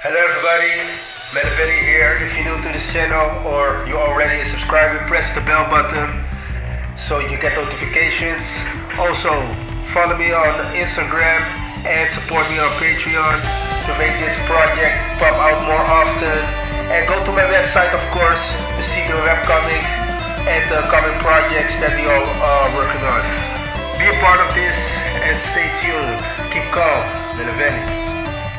Hello everybody, Melvini here. If you're new to this channel or you're already a subscriber, press the bell button so you get notifications. Also, follow me on Instagram and support me on Patreon to make this project pop out more often. And go to my website, of course, to see the webcomics and the comic projects that we all are working on. Be a part of this and stay tuned. Keep calm, Melvini.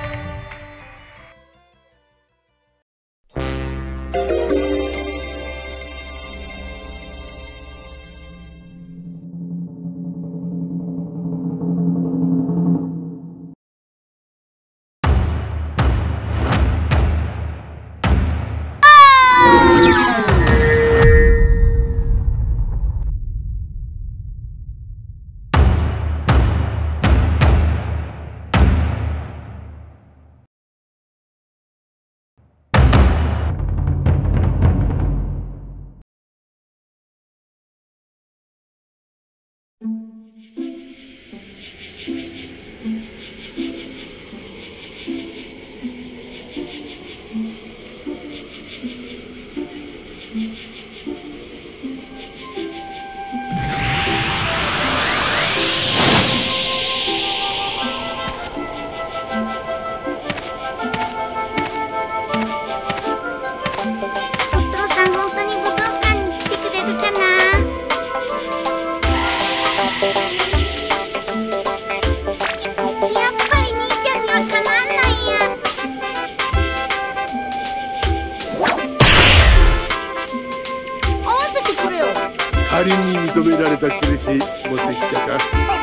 仮に認められた印持ってきたか。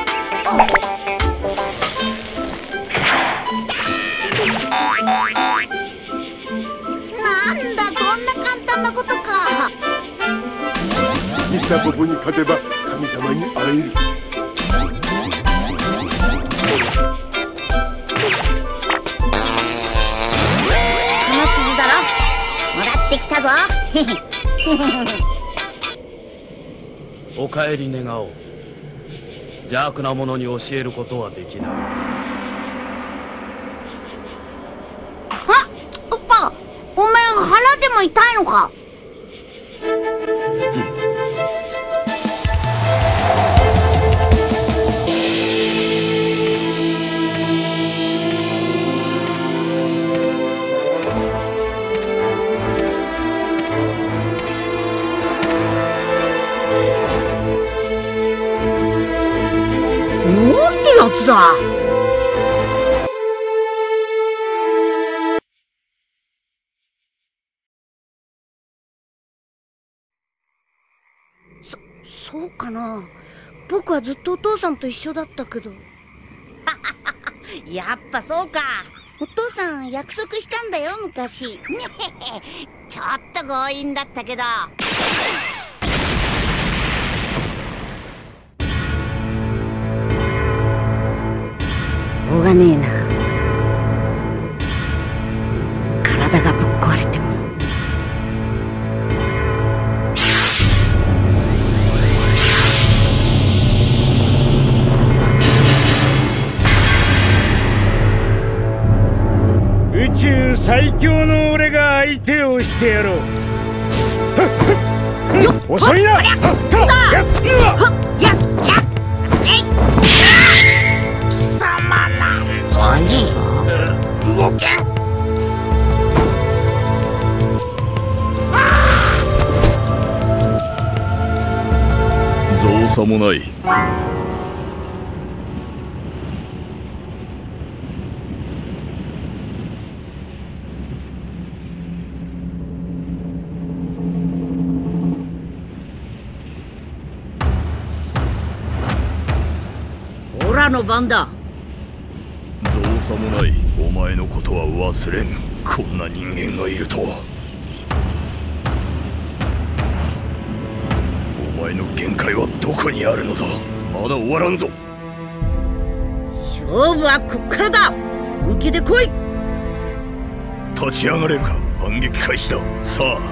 なんだ、こんな簡単なことか。 ミスターポポに勝てば神様に会える。 この傷だろ、もらってきたぞ。 お帰り願おう。邪悪な者に教えることはできない。 あ、おっぱ、お前腹でも痛いのか。なんてやつだ。そうかな。僕はずっとお父さんと一緒だったけど。 やっぱそうか。 お父さん約束したんだよ、昔。 ちょっと強引だったけど。 しょうがねえな。体がぶっ壊れても。 宇宙最強の俺が相手をしてやろう。遅いな。 動けん。 造作もない。 オラの番だ。 造作もない。お前のことは忘れん。こんな人間がいるとは。お前の限界はどこにあるのだ。まだ終わらんぞ。 勝負はこっからだ。本気で来い。 立ち上がれるか。反撃開始だ。さあ。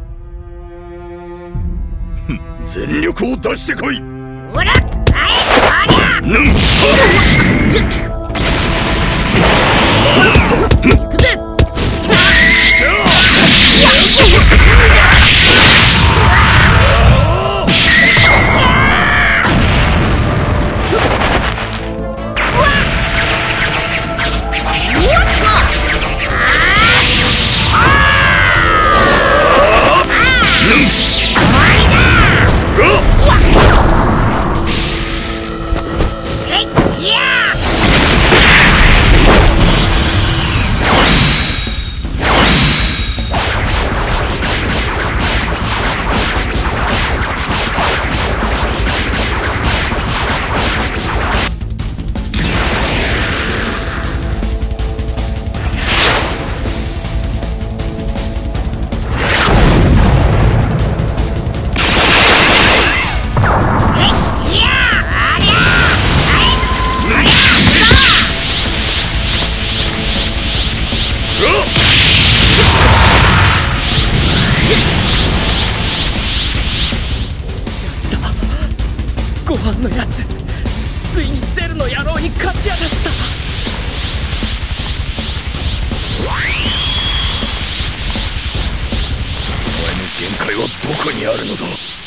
全力を出してこい。 ほら、はい。 ご飯のやつ、ついにセルの野郎に勝ち上がった。 お前の限界はどこにあるのだ。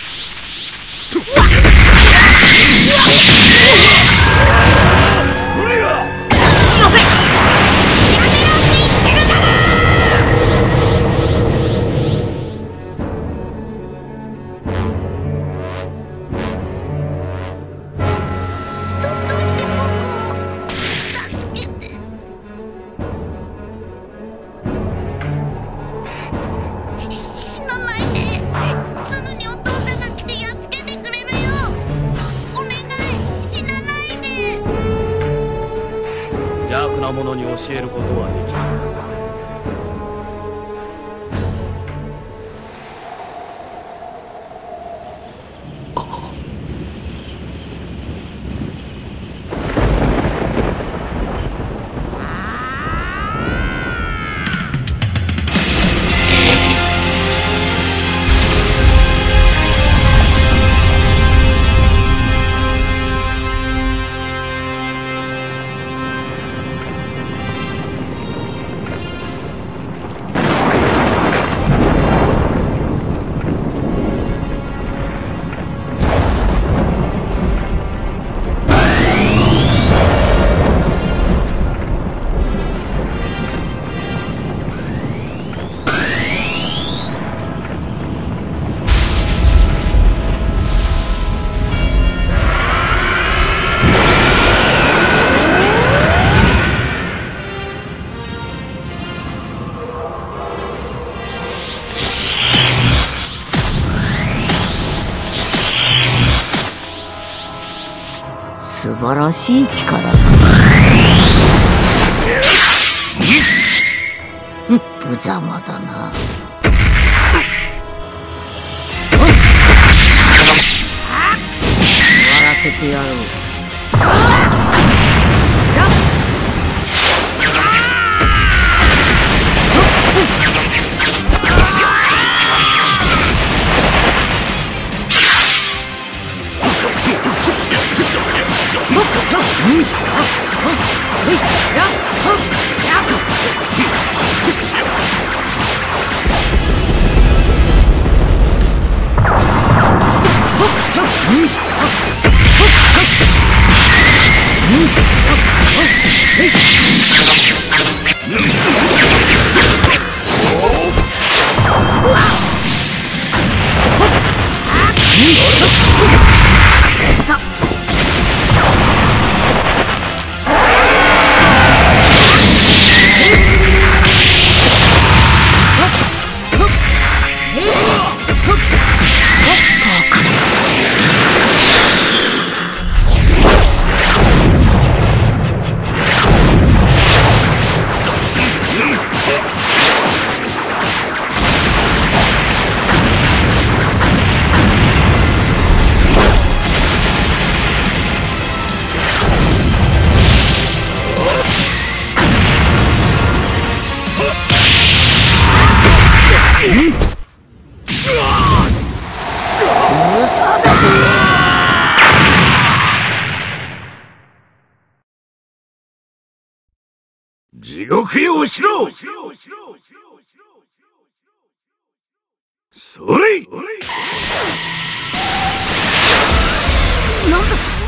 邪悪な者に教えることはできない。 素晴らしい力だ。無様だな。終わらせてやろう。 地獄へ落ちろ。それ。 なんだと。